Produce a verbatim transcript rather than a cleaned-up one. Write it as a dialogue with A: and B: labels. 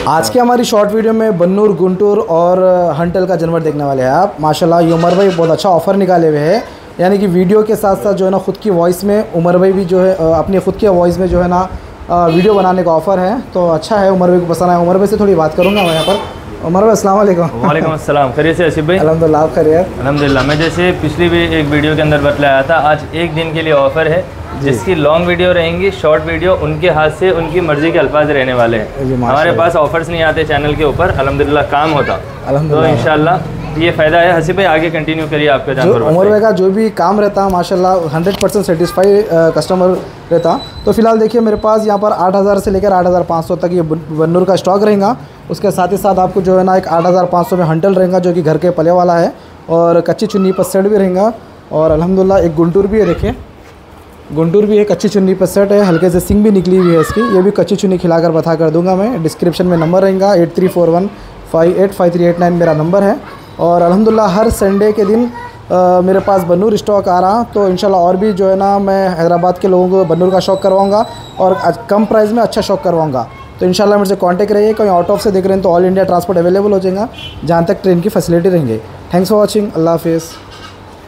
A: आज की हमारी शॉर्ट वीडियो में बन्नूर, गुंटूर और हंटल का जानवर देखने वाले हैं आप। माशाल्लाह ये उमर भाई बहुत अच्छा ऑफ़र निकाले हुए हैं, यानी कि वीडियो के साथ साथ जो है ना खुद की वॉइस में उमर भाई भी जो है अपनी खुद की वॉइस में जो है ना वीडियो बनाने का ऑफ़र है। तो अच्छा है, उमर भाई को पसंद आया। उमर भाई से थोड़ी बात करूँगा मैं यहाँ पर। उमर भाई अस्सलाम वालेकुम।
B: वालेकुम अस्सलाम। खैरियत से आसिफ भाई?
A: अल्हम्दुलिल्लाह आप खैरियत?
B: अल्हम्दुलिल्लाह। मैं जैसे पिछली भी एक वीडियो के अंदर बतलाया था, आज एक दिन के लिए ऑफ़र है जिसकी लॉन्ग वीडियो रहेंगी, शॉर्ट वीडियो उनके हाथ से उनकी मर्ज़ी के अल्फाज रहने वाले हैं। हमारे पास ऑफ़र्स नहीं आते चैनल के ऊपर, अल्हम्दुलिल्लाह काम होता। तो इंशाल्लाह ये फ़ायदा है। हसीब भाई आगे कंटिन्यू करिए आपका जानवर।
A: उमर भाई का जो भी काम रहता है माशाल्लाह हंड्रेड परसेंट सेटिस्फाई कस्टमर रहता। तो फिलहाल देखिए मेरे पास यहाँ पर आठ हज़ार से लेकर आठ हज़ार पाँच सौ तक ये बन्नूर का स्टॉक रहेगा। उसके साथ ही साथ आपको जो है ना एक आठ हज़ार पाँच सौ में हंटल रहेगा जो कि घर के पले वाला है, और कच्ची चुन्नी पर सेट भी रहेगा। और अल्हम्दुलिल्लाह एक गुंटूर भी है, देखिए गुंटूर भी है, कच्ची चुन्नी पर सेट है, हल्के से सिंग भी निकली हुई है इसकी। ये भी कच्ची चुन्नी खिलाकर बता कर दूंगा मैं। डिस्क्रिप्शन में नंबर रहेगा eight three four one five eight five three eight nine मेरा नंबर है। और अल्हम्दुलिल्लाह हर संडे के दिन आ, मेरे पास बन्नूर स्टॉक आ रहा, तो इंशाल्लाह और भी जो है ना मैं हैदराबाद के लोगों को बन्नूर का शौक करवाऊंगा और कम प्राइस में अच्छा शौक करवाऊंगा। तो इंशाल्लाह मेरे से कांटेक्ट रहिए। कहीं आउट ऑफ से देख रहे हैं तो ऑल इंडिया ट्रांसपोर्ट अवेलेबल हो जाएगा, जहाँ तक ट्रेन की फैसिलिटी रहेंगे। Thanks for watching. अल्लाह हाफिज़।